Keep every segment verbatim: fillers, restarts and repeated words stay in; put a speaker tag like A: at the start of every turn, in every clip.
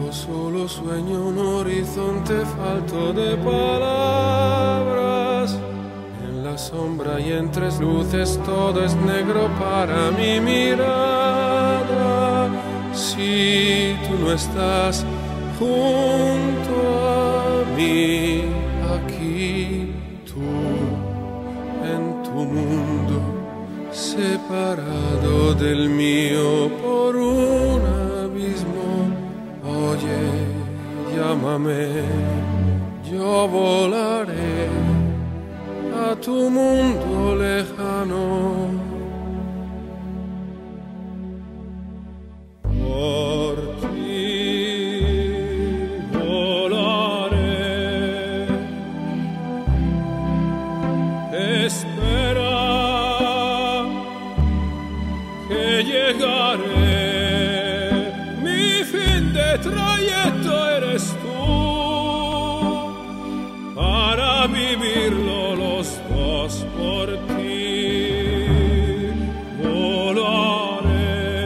A: Solo sueño un horizonte falto de palabras. En la sombra y entre luces todo es negro para mi mirada. Si tú no estás junto a mí, aquí tú en tu mundo, separado del mío por un abismo. Oye, llámame, yo volaré a tu mundo lejano. Por ti volaré, espera que llegaré. Trayecto eres tú para vivirlo los dos por ti. Volaré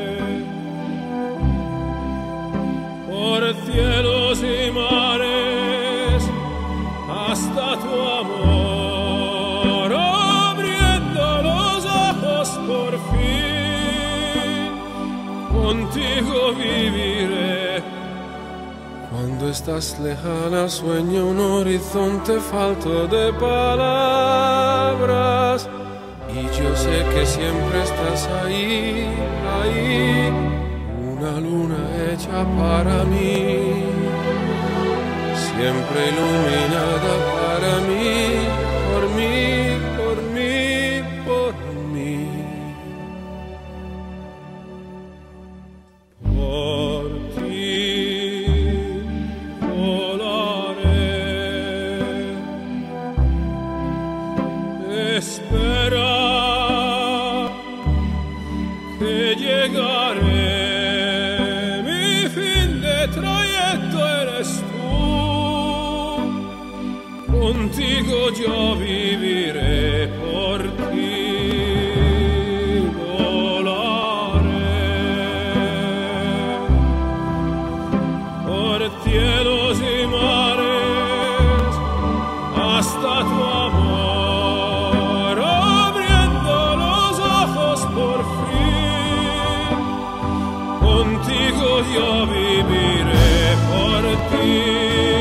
A: por cielos y mares hasta tu amor, abriendo los ojos por fin. Contigo viviré. Cuando estás lejana sueño un horizonte falto de palabras. Y yo sé que siempre estás ahí, ahí, una luna hecha para mí, siempre iluminada para mí, por mí, por mí, por mí. Por ti volaré, espera que llegaré. Mi fin de trayecto eres tú, contigo yo viviré por ti. Cielos y mares hasta tu amor, abriendo los ojos por fin. Contigo yo viviré por ti.